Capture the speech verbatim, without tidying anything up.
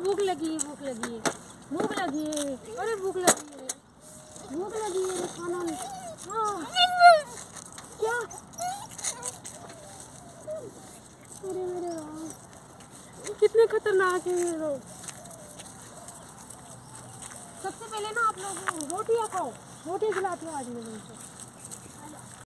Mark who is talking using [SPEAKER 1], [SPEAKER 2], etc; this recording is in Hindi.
[SPEAKER 1] भूख लगी है, भूख लगी है, भूख लगी है, अरे भूख लगी है, भूख लगी है, खाना हाँ क्या, अरे मेरे राम कितने खतरनाक है ये लोग। सबसे पहले ना आप लोग रोटियाँ खाओ, रोटी खिलाती हूँ आज मैं उनको।